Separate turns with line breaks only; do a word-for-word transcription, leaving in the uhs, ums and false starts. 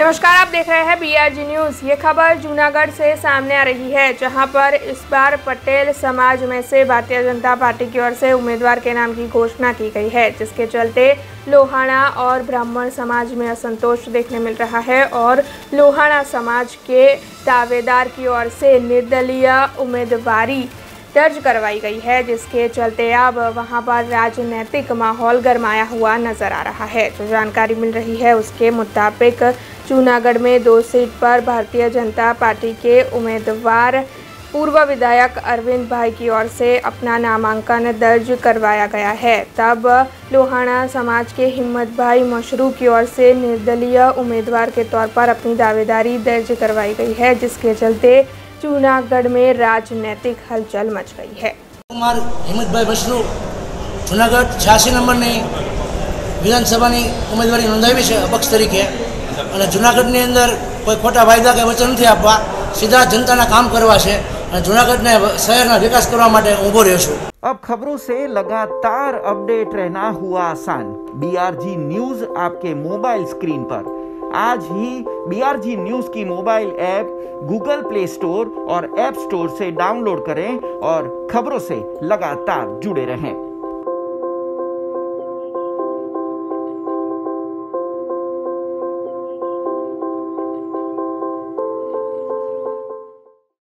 नमस्कार, आप देख रहे हैं बीआरजी न्यूज। ये खबर जूनागढ़ से सामने आ रही है, जहां पर इस बार पटेल समाज में से भारतीय जनता पार्टी की ओर से उम्मीदवार के नाम की घोषणा की गई है, जिसके चलते लोहाना और ब्राह्मण समाज में असंतोष देखने मिल रहा है और लोहाना समाज के दावेदार की ओर से निर्दलीय उम्मीदवारी दर्ज करवाई गई है, जिसके चलते अब वहां पर राजनीतिक माहौल गरमाया हुआ नजर आ रहा है। जो जानकारी मिल रही है उसके मुताबिक जूनागढ़ में दो सीट पर भारतीय जनता पार्टी के उम्मीदवार पूर्व विधायक अरविंद भाई की ओर से अपना नामांकन दर्ज करवाया गया है। तब लोहाना समाज के हिम्मत भाई मशरू की ओर से निर्दलीय उम्मीदवार के तौर पर अपनी दावेदारी दर्ज करवाई गई है, जिसके चलते जूनागढ़ में राजनीतिक हलचल मच गई है।
कुमार हिम्मत भाई मशरू जूनागढ़ छियासी नंबर ने विधानसभा की उम्मीदवारी नोंधावी है अपक्ष तरीके। जूनागढ़ ની અંદર कोई खोटा वायदा के वचन नहीं आपवा, सीधा जनता काम करवा है। जूनागढ़ ने शहर विकास करवा माटे उभो रह्यो।
अब खबरों से लगातार अपडेट रहना हुआ आसान। बीआरजी न्यूज आपके मोबाइल स्क्रीन पर आज ही बीआरजी न्यूज की mobile app Google Play Store और ऐप स्टोर से डाउनलोड करें और खबरों से लगातार जुड़े रहें।